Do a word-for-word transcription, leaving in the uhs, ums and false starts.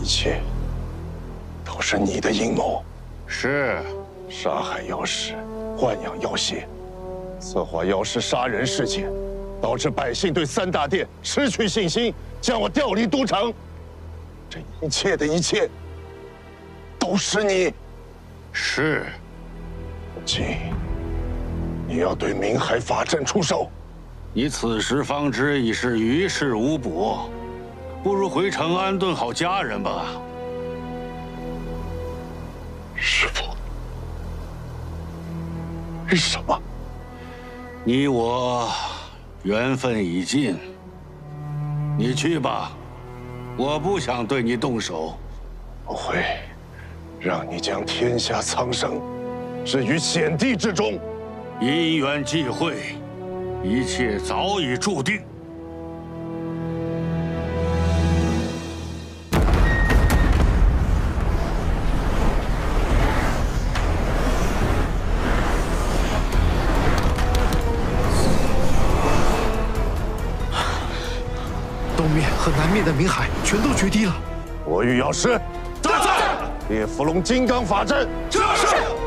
一切都是你的阴谋。 是， 杀害药师，豢养药邪，策划药师杀人事件，导致百姓对三大殿失去信心，将我调离都城。这一切的一切，都是你。 是。 今，你要对明海法阵出手。 你此时方知已是于事无补，不如回城安顿好家人吧。 师父，为什么？ 你我缘分已尽，你去吧，我不想对你动手。 我会让你将天下苍生置于险地之中。 因缘际会，一切早已注定。 东面和南面的冥海全都决堤了。 我与药师在在，烈伏龙金刚法阵， 是。